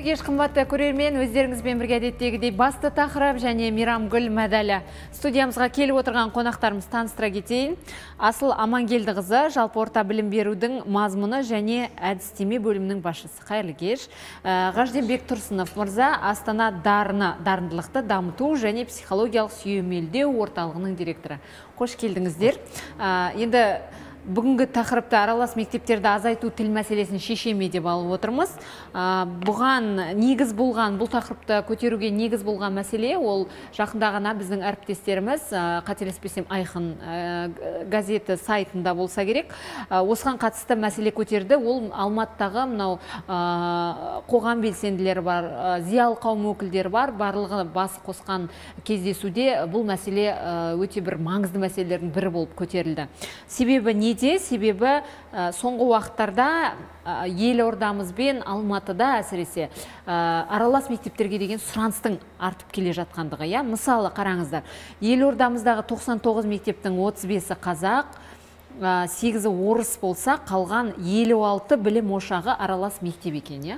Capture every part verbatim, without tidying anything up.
кеш қымбатты көрермен, өздеріңізбен бірге әдеттегідей басты тақырып және Мейрамгүл Мәдәлі. Студиямызға келіп отырған қонақтарымыз таныстыра кетейін. Асыл Амангелдіқызы, жалпы орта білім берудің мазмұны және әдістеме бөлімінің басшысы. Қайырлы кеш. Ғажденбек Тұрсынов мырза, Астана дарыны, дарындылықты дамыту және психологиялық сүйемелдеу орталығының директоры. Қош келдіңіздер. Енді бүгінгі тақырыпты аралас мектептерді азайту тіл мәселесін шешеме деп алып отырмыз. Бұған негіз болған, бұл тақырыпты көтеруге негіз болған мәселе, ол жақында ғана біздің әріптестеріміз, қателеспесем Айқын газеті сайтында болса керек, осыған қатысты мәселе көтерді. Ол Алматыдағы мынау қоғам белсенділері бар, зиялы қауым өкілдері бар, барлығы бас қосқан кездесуде бұл мәселе өте бір маңызды мәселелердің бірі болып көтерілді. Себебі не? Себебі соңғы уақыттарда Елордамызбен Алматыда әсіресе аралас мектептерге деген сұраныстың артып келе жатқандығы. Мысалы, қараңыздар, Елордамыздағы тоқсан тоғыз мектептің отыз бесі қазақ, сегізі орыс болса, қалған елу алты білім ошағы аралас мектеп екен.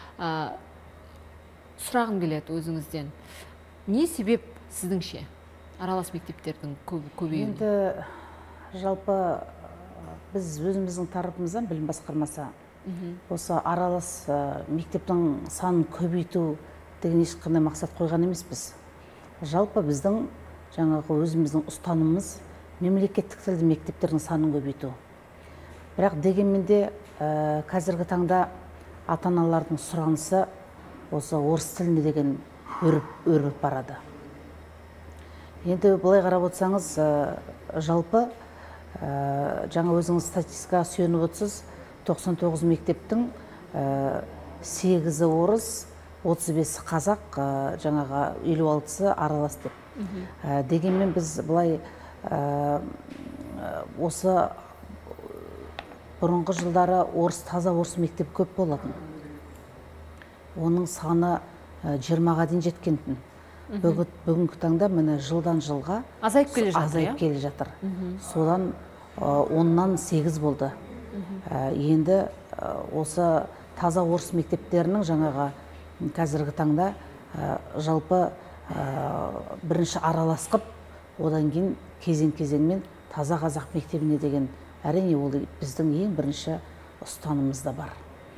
Сұрағым келеді өзіңізден. Не себеп сіздіңше аралас мектептердің көбеюіне? Енді жалпы біз өзіміздің тарапымыздан білім басқармасы осы аралас мектептің санын көбейту деген ешқандай мақсат қойған емеспіз. Жалпы біздің жаңағы өзіміздің ұстанымымыз мемлекеттік тілді мектептердің санын көбейту. Бірақ дегенмен де қазіргі таңда ата-аналардың сұранысы осы орыс тіліне деген өріп барады. Енді былай қарап отырсаңыз, жалпы жаңа өзіңіз статистикаға сүйеніп отырсыз, тоқсан тоғыз мектептің сегізі орыс, отыз бесі қазақ, жаңаға елу алтысы аралас деп. Дегенмен біз былай осы бұрынғы жылдары орыс, таза орыс мектеп көп болатын. Оның саны жиырмаға дейін жеткентін. Бүгінгі таңда міне жылдан жылға азайып келе жатыр. Содан оннан сегіз болды. Енді осы таза орыс мектептерінің жаңаға қазіргі таңда жалпы бірінші араласқып, одан кейін кезең-кезеңмен таза қазақ мектебіне деген әрине ол біздің ең бірінші ұстанымызда бар.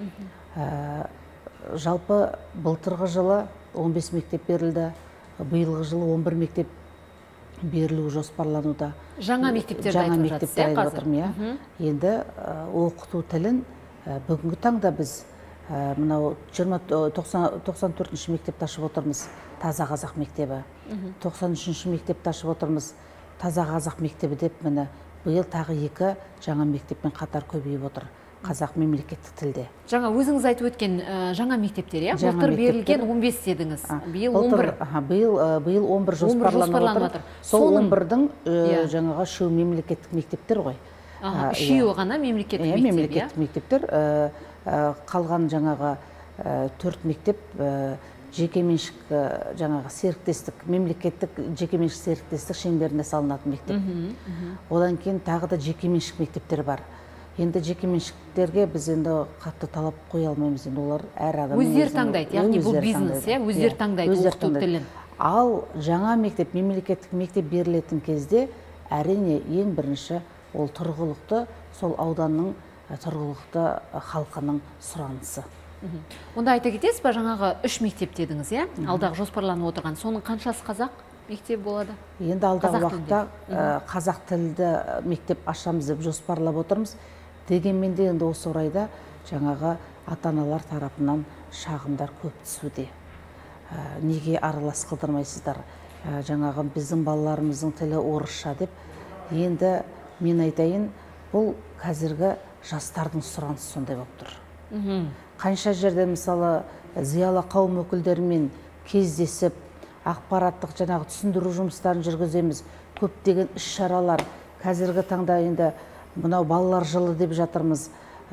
Жалпы былтырғы жылы он бес мектеп берілді. Биылғы жылы он бір мектеп берілу жоспарлануда. Жаңа мектептерді айтып жатырмын. Енді оқыту тілін бүгінгі таңда біз мынау тоқсан төртінші мектепті ашып отырмыз, таза қазақ мектебі. тоқсан үшінші мектепті ашып отырмыз, таза қазақ мектебі деп, міне биыл тағы екі жаңа мектеппен қатар көбейіп отыр. Қазақ мемлекеттік тілде. Жаңа өзіңіз айтып өткен жаңа мектептер, иә? Былтыр берілген он бес дедіңіз. Биыл он бір. Биыл он бір жоспарланып отыр. Сол он бірдің жаңаға үшеуі мемлекеттік мектептер ғой. Үшеуі ғана мемлекеттік мектеп, иә? Мемлекеттік мектептер. Қалған жаңаға төрт мектеп жекеменшік жаңаға серіктестік, мемлекеттік жекеменшік серіктестік шеңберінде салынатын мектеп. Одан кейін тағы да жекеменшік мектептер бар. Енді жекеменшіктерге біз енді қатты талап қоя алмаймыз. Енді олар әр адам өздері таңдайды, яғни бұл бизнес, өздері таңдайды оқыту тілін. Ал жаңа мектеп, мемлекеттік мектеп берілетін кезде әрине ең бірінші ол тұрғылықты, сол ауданның тұрғылықты халқының сұранысы. Онда айта кетесіз ба, жаңағы үш мектеп дедіңіз, иә? Алдағы жоспарланып отырған. Соның қаншасы қазақ мектеп болады? Енді алдағы уақытта қазақ тілді мектеп ашамыз деп жоспарлап отырмыз. Дегенмен де енді осы орайда жаңағы ата-аналар тарапынан шағымдар көп түсуде. Неге аралас қылдырмайсыздар? Жаңағы біздің балаларымыздың тілі орысша деп. Енді мен айтайын, бұл қазіргі жастардың сұранысы сондай болып тұр. Қанша жерде мысалы зиялы қауым өкілдерімен кездесіп, ақпараттық жаңағы түсіндіру жұмыстарын жүргіземіз. Көптеген іс-шаралар қазіргі таңда енді мынау балалар жылы деп жатырмыз.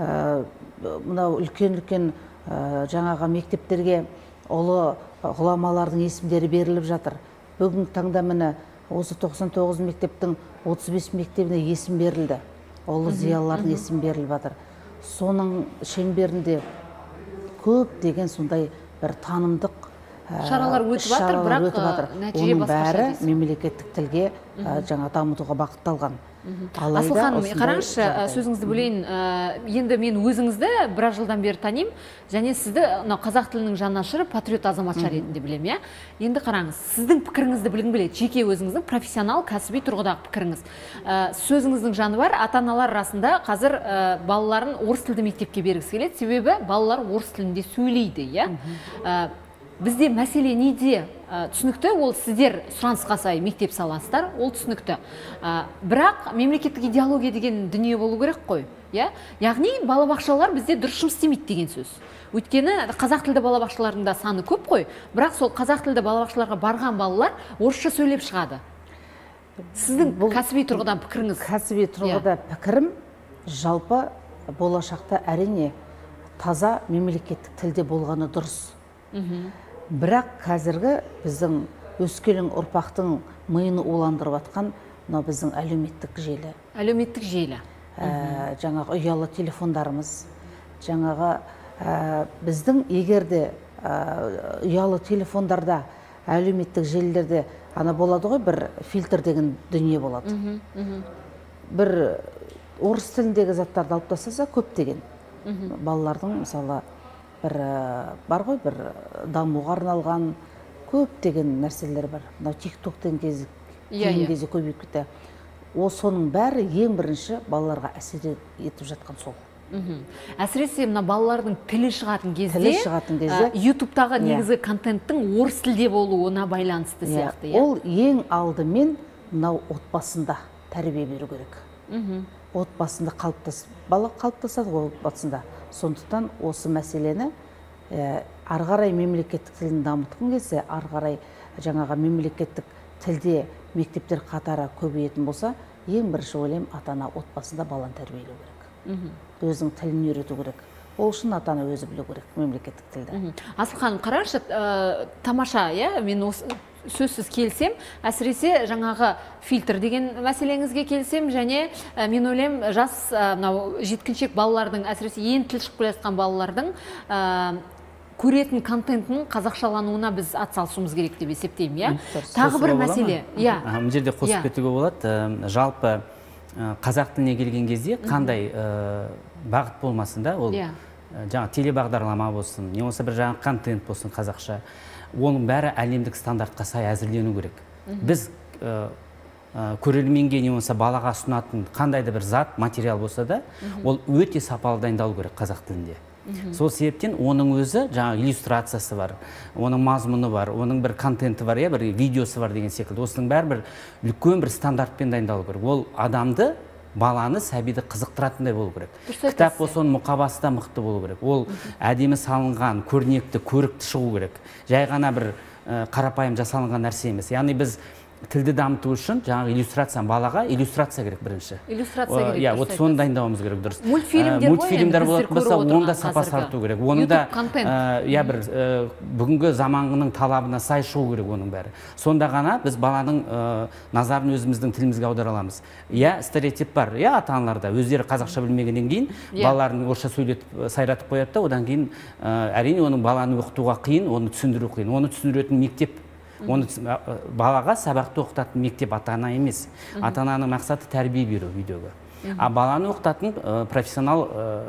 Мынау үлкен-үлкен жаңаға мектептерге ұлы ғұламалардың есімдері беріліп жатыр. Бүгінгі таңда міне осы тоқсан тоғыз мектептің отыз бес мектебіне есім берілді. Ұлы зиялылардың есім беріліп жатыр. Соның шеңберінде көп деген сондай бір танымдық шаралар өтіп жатыр, бірақ нәтиже оның басқаша бәрі дейсіз. мемлекеттік тілге жаңа дамытуға бағытталған. Асыл ханым, қараңызшы, сөзіңізді бөлейін. Енді мен өзіңізді біраз жылдан бері таним, және сізді қазақ тілінің жанашыры, патриот азаматша ретінде білем, я? Енді қараңыз, сіздің пікіріңізді білгім келеді, жеке өзіңіздің профессионал, кәсіби тұрғыдағы пікіріңіз. Сөзіңіздің жаны бар, ата-аналар арасында қазір балаларын орыс тілді мектепке бергісі келеді, себебі балалар орыс тілінде сөйлейді, я? Бізде мәселе неде? Түсінікті, ол сіздер сұранысқа сай мектеп саласыздар, ол түсінікті. Бірақ мемлекеттік идеология деген дүние болу керек қой. Яғни балабақшалар бізде дұрыс жұмыс істемейді деген сөз. Өйткені қазақ тілді балабақшалардың да саны көп қой, бірақ сол қазақ тілді балабақшаларға барған балалар орысша сөйлеп шығады. Сіздің кәсіби тұрғыдан пікіріңіз? Кәсіби тұрғыда пікірім, жалпы болашақта әрине таза мемлекеттік тілде болғаны дұрыс. Бірақ қазіргі біздің өскелең ұрпақтың миын уландырып атқан мынау біздің әлеуметтік желі. Әлеуметтік желі. Жаңағы ұялы телефондарымыз, жаңағы біздің егерде ұялы телефондарда, әлеуметтік желілерде ана болады ғой, бір фильтр деген дүние болады. Бір орыс тіліндегі заттарды алып тастаса көптеген балалардың мысалы бір бар ғой, бір дамуға арналған көптеген нәрселер бар. Мынау тик-токтен кезі кезде көбейіп кетті. Ол соның бәрі ең бірінші балаларға әсер етіп жатқан сол. Әсіресе мына балалардың тілі шығатын кезде, шығатын кезде ютубтағы негізгі контенттің орыс тілде болуына байланысты сияқты. Ол ең алдымен мынау отбасында тәрбие беру керек. Отбасында қалыптасып, бала қалыптасады ғой отбасында. Сондықтан осы мәселені ары қарай мемлекеттік тілін дамытқым келсе, ары қарай жаңаға мемлекеттік тілде мектептер қатары көбейетін болса, ең бірінші ойлаймын, ата-ана отбасында баланы тәрбиелеу керек. Өзінің тілін үйрету керек. Ол үшін ата-ана өзі білу керек мемлекеттік тілді. Асыл ханым, қараңызшы, тамаша, мен сөзсіз келсем, әсіресе жаңағы фильтр деген мәселеңізге келсем, және мен ойлаймын, жас жеткіншек балалардың, әсіресе ең тіл шығып келе жатқан балалардың көретін контентінің қазақшалануына біз атсалысуымыз керек деп есептеймін. Тағы бір мәселе. Бұл жерде қосып кетуге болады. Жалпы қазақ тіліне келген кезде қандай бағыт болмасын да, ол жаңа телебағдарлама болсын, не болса бір жаңа контент болсын қазақша, оның бәрі әлемдік стандартқа сай әзірлену керек. Біз көрерменге не болса балаға ұсынатын қандай да бір зат, материал болса да, ол өте сапалы дайындалу керек қазақ тілінде. Сол себептен оның өзі жаңа иллюстрациясы бар, оның мазмұны бар, оның бір контенті бар, бір видеосы бар деген секілді. Осының бәрі бір үлкен бір стандартпен дайындалу керек. Ол адамды, баланы, сәбиді қызықтыратындай болу керек. Кітап болса, оның мұқабасы да мықты болу керек. Ол әдемі салынған, көрнекті, көрікті шығу керек. Жай ғана бір қарапайым жасалынған нәрсе емес. Яғни біз тілді дамыту үшін жаңағы иллюстрация, балаға иллюстрация керек бірінші. Иллюстрация керек. Иә, вот соны дайындауымыз керек дұрыс. Мультфильмдер болатын болса, оны да сапасы арту керек. Оны да иә бір бүгінгі заманның талабына сай шығу керек оның бәрі. Сонда ғана біз баланың назарын өзіміздің тілімізге аудара аламыз. Иә, стереотип бар. Иә, ата-аналарда өздері қазақша білмегеннен кейін балаларын орысша сөйлетіп сайратып қояды да, одан кейін әрине оның баланы оқытуға қиын, оны түсіндіру қиын. Оны түсіндіретін мектеп, оны балаға сабақты оқытатын мектеп, ата-ана емес. Ата-ананың мақсаты тәрбие беру видеоға. А баланы оқытатын профессионал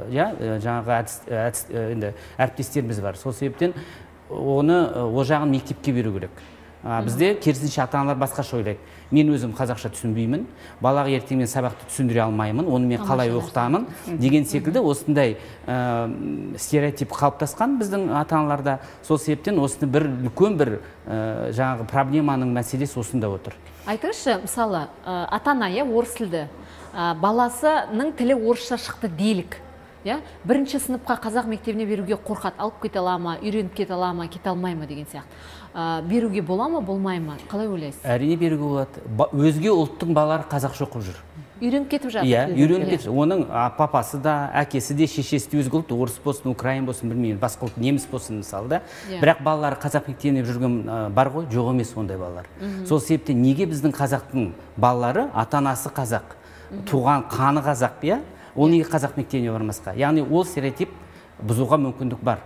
жаңағы әріптестеріміз бар. Сол себептен оны о жағын мектепке беру керек. Бізде керісінше ата-аналар басқаша ойлайды. Мен өзім қазақша түсінбеймін, балаға ертең мен сабақты түсіндіре алмаймын, оны мен қалай оқытамын деген секілді осындай стереотип қалыптасқан біздің ата-аналарда. Сол себептен осыны бір үлкен бір жаңағы проблеманың мәселесі осында отыр. Айтыңызшы, мысалы, ата-ана орыс тілді, баласының тілі орысша шықты делік. Бірінші сыныпқа қазақ мектебіне беруге қорқады, алып кете ала ма, үйреніп кете ала ма, кете алмай ма деген сияқты. Беруге бола ма, болмай ма? Қалай ойлайсыз? Әрине беруге болады. Өзге ұлттың балалары қазақша оқып жүр. Үйреніп кетіп жатыр. Иә, үйреніп кетіп. Оның папасы да, әкесі де, шешесі де өзге ұлт, орыс болсын, украин болсын, білмеймін, басқа ұлт, неміс болсын мысалы да. Бірақ балалары қазақ мектебіне жүрген бар ғой, жоқ емес ондай балалар. Сол себептен неге біздің қазақтың балалары, ата-анасы қазақ, туған қаны қазақ, иә? Ол неге қазақ мектебіне бармасқа? Яғни ол стереотип бұзуға мүмкіндік бар.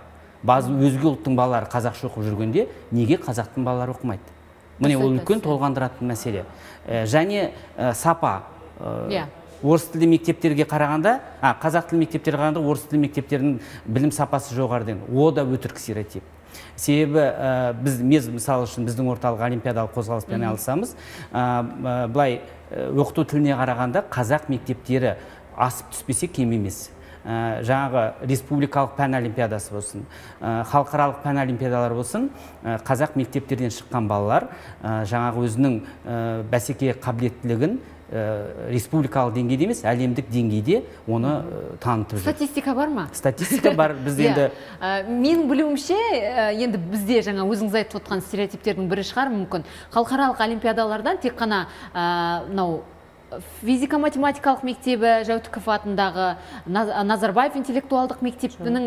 базы өзге ұлттың балалары қазақша оқып жүргенде неге қазақтың балалары оқымайды? Міне ол үлкен толғандыратын мәселе. Және сапа. Орыс тілді мектептерге қарағанда, қазақ тілді мектептерге қарағанда орыс тілді мектептердің білім сапасы жоғары деген. О да өтірік стереотип. Себебі біз мез мысалы үшін біздің орталық олимпиадалық қозғалыспен айналысамыз. Былай оқыту тіліне қарағанда қазақ мектептері асып түспесе кем емес. Жаңағы республикалық пән олимпиадасы болсын, халықаралық пән олимпиадалар болсын, қазақ мектептерден шыққан балалар жаңағы өзінің бәсекеге қабілеттілігін республикалық деңгейде емес, әлемдік деңгейде оны танытып жүр. Статистика бар ма? Статистика бар. Біз енді мен білуімше, енді бізде жаңа өзіңіз айтып отқан стереотиптердің бірі шығар мүмкін. Халықаралық олимпиадалардан тек қана мынау физика-математикалық мектебі, Жәутіков атындағы Назарбаев интеллектуалдық мектебінің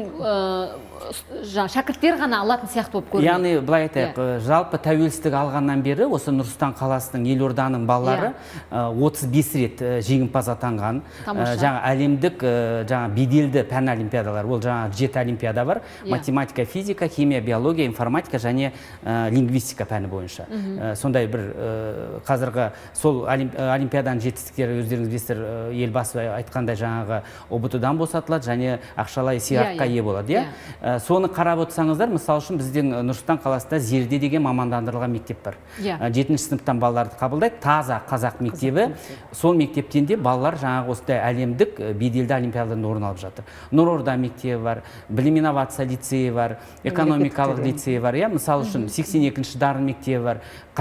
шәкірттер ғана алатын сияқты болып көрінеді. Яғни, былай айтайық, жалпы тәуелсіздік алғаннан бері осы Нұрсұлтан қаласының, елорданың балалары отыз бес рет жеңімпаз атанған. Жаңа әлемдік жаңа беделді пән олимпиадалар, ол жаңа жеті олимпиада бар. Математика, физика, химия, биология, информатика және лингвистика пәні бойынша. Сондай бір қазіргі сол олимпиаданың жетістіктері өздеріңіз білесіздер, елбасы айтқандай жаңағы о бэ тэ-дан босатылады және ақшалай сыйақыға ие болады. Соны қарап отырсаңыздар, мысалы үшін біздің Нұрсұлтан қаласында Зерде деген мамандандырылған мектеп бар. жетінші сыныптан балаларды қабылдайды, таза қазақ мектебі. Сол мектептен де балалар жаңағы осындай әлемдік беделді олимпиададан орын алып жатыр. Нұрорда мектебі бар, білім инновация лицейі бар, экономикалық лицейі бар. Мысалы үшін сексен екінші дарын мектебі бар,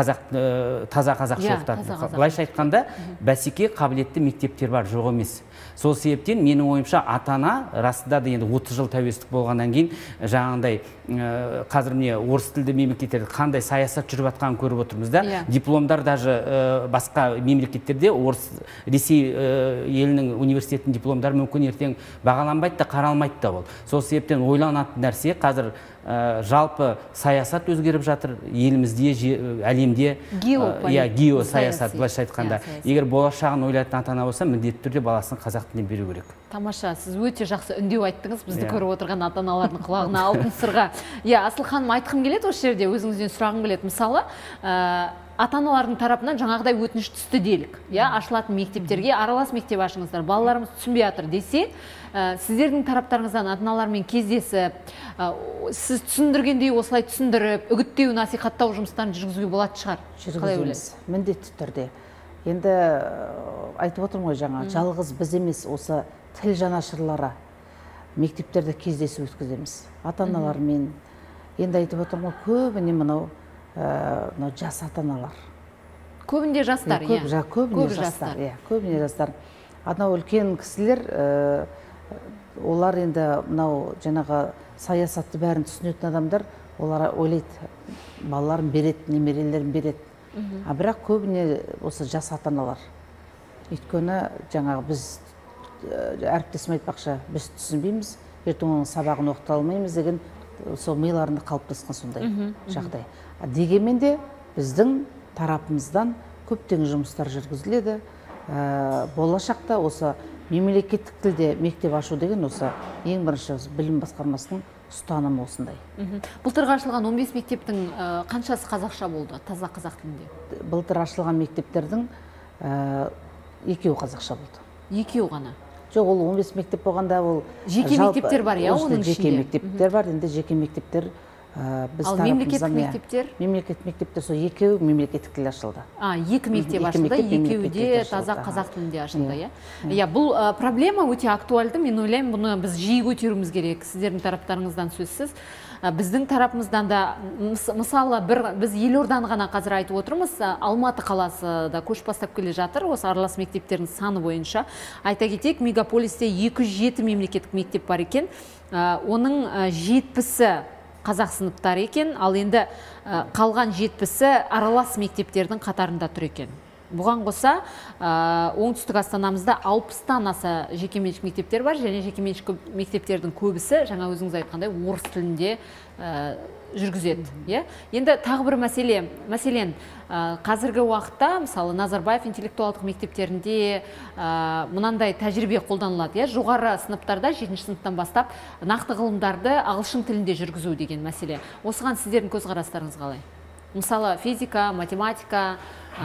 таза қазақша оқытатын. Былайша айтқанда, бәсеке қабілетті мектептер бар, жоқ емес. Сол себептен менің ойымша ата-ана расында да енді отыз жыл тәуелсіздік болғаннан кейін жаңағындай қазір міне орыс тілді мемлекеттерде қандай саясат жүріп жатқанын көріп отырмыз да. Дипломдар даже басқа мемлекеттерде орыс Ресей елінің университетінің дипломдары мүмкін ертең бағаланбайды да, қаралмайды да ол. Сол себептен ойланатын нәрсе қазір жалпы саясат өзгеріп жатыр елімізде, әлемде. Гео саясат, былайша айтқанда. Егер болашағын ойлайтын ата-ана болса, міндетті түрде баласын қазақ тіліне беру керек. Тамаша, сіз өте жақсы үндеу айттыңыз, бізді көріп отырған ата-аналардың құлағына алтын сырға. Асыл ханым, айтқым келеді осы жерде, өзіңізден сұрағым келеді. Мысалы, ата-аналардың тарапынан жаңағыдай өтініш түсті делік. Ашылатын мектептерге аралас мектеп ашыңыздар, балаларымыз түсінбей жатыр десе, сіздердің тараптарыңыздан ата-аналармен кездесіп, сіз түсіндіргендей осылай түсіндіріп, үгіттеу, насихаттау жұмыстарын жүргізуге болады шығар. Жүргіземіз, міндетті түрде. Енді айтып отырмын ғой жаңа, жалғыз біз емес, осы тіл жанашырлары мектептерде кездесу өткіземіз. Ата-аналармен. Енді айтып отырмын ғой, көбіне мынау жас ата-аналар. Көбінде жастар, иә. Көбіне жастар, иә. Көбіне жастар. Анау үлкен кісілер, олар енді мынау жаңағы саясатты бәрін түсінетін адамдар, олар ойлайды, балаларын береді, немерелерін береді. А бірақ көбіне осы жас ата-аналар. Өйткені жаңағы біз әріптесім айтпақшы, біз түсінбейміз, ертең оның сабағын оқыта алмаймыз деген сол миларында қалыптасқан сондай жағдай. Дегенмен де біздің тарапымыздан көптеген жұмыстар жүргізіледі. Болашақта осы мемлекеттік тілде мектеп ашу деген осы ең бірінші білім басқармасының ұстанымы осындай. Былтыр ашылған он бес мектептің қаншасы қазақша болды, таза қазақ тілінде? Былтыр ашылған мектептердің екеуі қазақша болды. Екеуі ғана? Жоқ, ол он бес мектеп болғанда ол жеке мектептер бар, иә, оның ішінде? Жеке мектептер бар, енді жеке мектептер Ал мемлекеттік мектептер? Мемлекеттік мектептер сол екеуі мемлекеттік тілде ашылды. Екі мектеп ашылды, екеуі де таза қазақ тілінде ашылды, иә? Бұл проблема өте актуальды, мен ойлаймын, бұны біз жиі көтеруіміз керек, сіздердің тараптарыңыздан сөзсіз. Біздің тарапымыздан да, мысалы, біз елорданы ғана қазір айтып отырмыз, Алматы қаласы да көш бастап келе жатыр, осы аралас мектептердің саны бойынша. Айта кетейік, мегаполисте екі жүз жеті мемлекеттік мектеп бар екен, оның жетпісі қазақ сыныптары екен, ал енді қалған жетпісі аралас мектептердің қатарында тұр екен. Бұған қоса оңтүстік Астанамызда алпыстан аса жекеменшік мектептер бар, және жекеменшік мектептердің көбісі, жаңа өзіңіз айтқандай, орыс тілінде жүргізеді. Иә? Енді тағы бір мәселе, мәселен, қазіргі уақытта, мысалы, Назарбаев интеллектуалдық мектептерінде мынандай тәжірибе қолданылады. Иә? Жоғары сыныптарда, жетінші сыныптан бастап, нақты ғылымдарды ағылшын тілінде жүргізу деген мәселе. Осыған сіздердің көзқарастарыңыз қалай? Мысалы, физика, математика,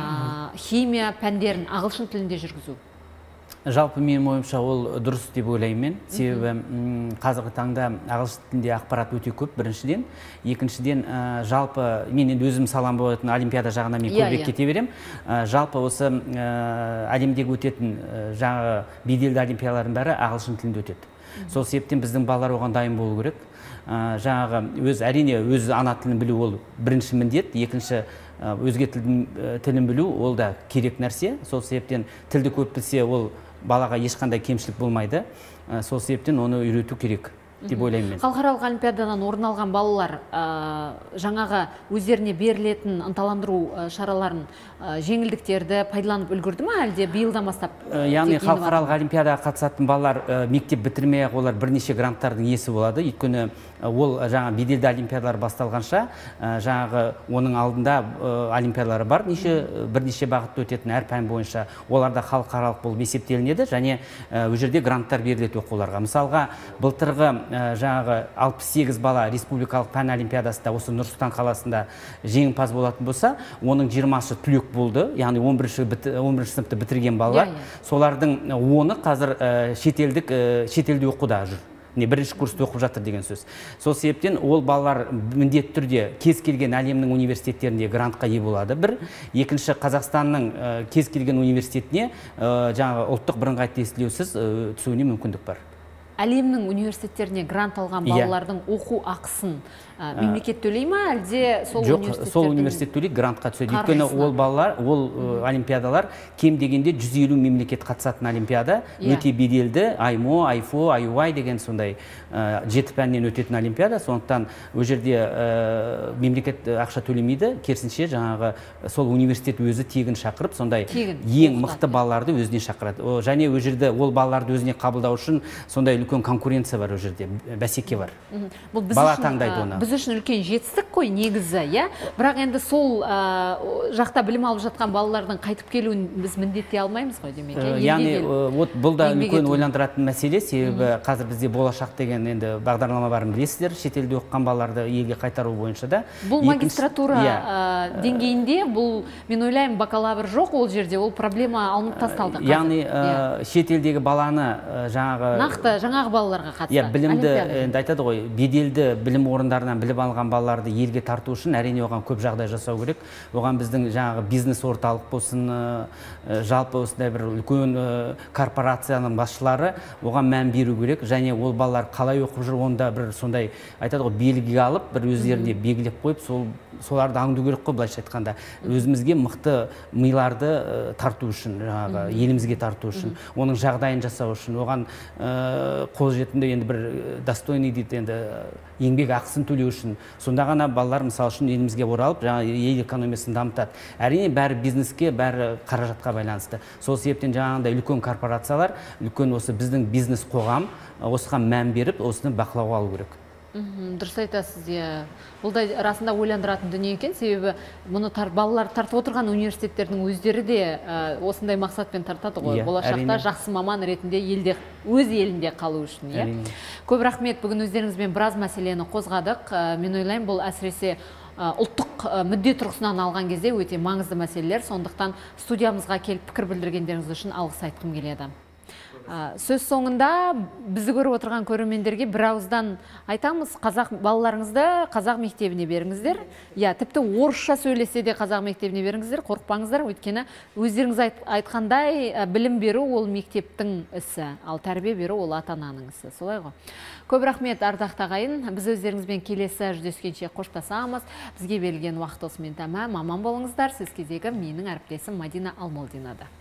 химия пәндерін ағылшын тілінде жүргізу. Жалпы менің ойымша ол дұрыс деп ойлаймын. Себебі қазіргі таңда ағылшын тілінде ақпарат өте көп, біріншіден. Екіншіден, жалпы мен енді өзім салам болатын олимпиада жағына мен көбірек кете берем. Жалпы осы әлемдегі өтетін жаңағы беделді олимпиадалардың бәрі ағылшын тілінде өтеді. Сол себептен біздің балалар оған дайын болу керек. Жаңағы өз әрине өз ана тілін білу ол бірінші міндет, екінші өзге тілін білу ол да керек нәрсе. Сол себептен тілді көп білсе ол балаға ешқандай кемшілік болмайды. Сол себептен оны үйрету керек деп ойлаймын мен. Халықаралық олимпиададан орын алған балалар жаңағы өздеріне берілетін ынталандыру шараларын, жеңілдіктерді пайдаланып үлгерді ме, әлде биылдан бастап? Яғни халықаралық олимпиадаға қатысатын балалар мектеп бітірмей-ақ олар бірнеше гранттардың иесі болады. Өйткені ол жаңа беделді олимпиадалар басталғанша, жаңағы оның алдында олимпиадалары бар, бірнеше бағытта өтетін әр пән бойынша. Оларда халықаралық болып есептелінеді және ол жерде гранттар беріледі оқуларға. Мысалға, былтырғы жаңағы алпыс сегіз бала республикалық пән олимпиадасында осы Нұр-Сұлтан қаласында жеңімпаз болатын болса, оның жиырмасы түлек болды, яғни он бірінші сыныпты бітірген балалар. Солардың оны қазір шетелде оқуда жүр. Не бірінші курсты оқып жатыр деген сөз. Сол себептен ол балалар міндетті түрде кез келген әлемнің университеттерінде грантқа ие болады. Бір, екінші Қазақстанның кез келген университетіне жаңағы ұлттық бірыңғай тестілеусіз түсуіне мүмкіндік бар. Әлемнің университеттеріне грант алған балалардың оқу ақысын мемлекет төлей ма, әлде сол университеттердің? Жоқ, сол университет төлейді, грантқа түседі. Өйткені ол балалар, ол олимпиадалар кем дегенде жүз елу мемлекет қатысатын олимпиада, өте беделді, АйМО, Айфо, ай ю ай деген сондай жеті пәннен өтетін олимпиада. Сондықтан ол жерде мемлекет ақша төлемейді, керісінше жаңағы сол университет өзі тегін шақырып, сондай ең мықты балаларды өзіне шақырады. Және ол жерде ол балаларды өзіне қабылдау үшін сондай үлкен конкуренция бар, ол жерде бәсеке бар. Бала таңдайды оны. Біз үшін үлкен жетістік қой негізі, иә? Бірақ енді сол жақта білім алып жатқан балалардың қайтып келуін біз міндеттей алмаймыз ғой демек. Яғни бұл да үлкен ойландыратын мәселе, себебі қазір бізде болашақ деген енді бағдарлама барын білесіздер, шетелде оқыған балаларды елге қайтару бойынша да. Бұл магистратура деңгейінде, бұл мен ойлаймын бакалавр жоқ ол жерде, ол проблема алынып тасталды. Яғни шетелдегі баланы жаңағы нақты жаңағы балаларға қатысты. Білімді айтады ғой, беделді білім орындарынан білім алған балаларды елге тарту үшін әрине оған көп жағдай жасау керек. Оған біздің жаңағы бизнес орталық болсын, жалпы осындай бір үлкен корпорацияның басшылары оған мән беру керек. Және ол балалар қалай оқып жүр, онда бір сондай айтады ғой, белгі алып, бір өздеріне белгілеп қойып, соларды аңду керек қой, былайша айтқанда. Өзімізге мықты миларды тарту үшін, жаңағы елімізге тарту үшін, оның жағдайын жасау үшін, оған қолжетімді енді бір достойный дейді, енді еңбек ақысын төлеу үшін. Сонда ғана балалар мысалы үшін елімізге оралып, жаңа ел экономиясын дамытады. Әрине бәрі бизнеске, бәрі қаражатқа байланысты. Сол себептен жаңағындай үлкен корпорациялар, үлкен осы біздің бизнес қоғам осыған мән беріп, осыны бақылауға алу керек. Дұрыс айтасыз, бұл да расында ойландыратын дүние екен, себебі мұны балалар тартып отырған университеттердің өздері де осындай мақсатпен тартады ғой, болашақта жақсы маман ретінде өз елінде қалу үшін. Көп рахмет, бүгін өздеріңізбен біраз мәселені қозғадық. Мен ойлаймын, бұл әсіресе ұлттық мүдде тұрғысынан алған кезде өте маңызды мәселелер, сондықтан студиямызға келіп пікір білдіргендеріңіз үшін алғыс айтқым келеді. Сөз соңында бізді көріп отырған көрермендерге бір ауыздан айтамыз, қазақ балаларыңызды қазақ мектебіне беріңіздер. Я, тіпті орысша сөйлесе де қазақ мектебіне беріңіздер, қорықпаңыздар, өйткені өздеріңіз айтқандай білім беру ол мектептің ісі, ал тәрбие беру ол ата-ананың ісі. Солай ғой. Көп рахмет, ардақты ағайын. Біз өздеріңізбен келесі жүздескенше қоштасамыз. Бізге берілген уақыт осымен тәмам. Аман болыңыздар. Сіз кезегі менің әріптесім Мадина Алмолдинада.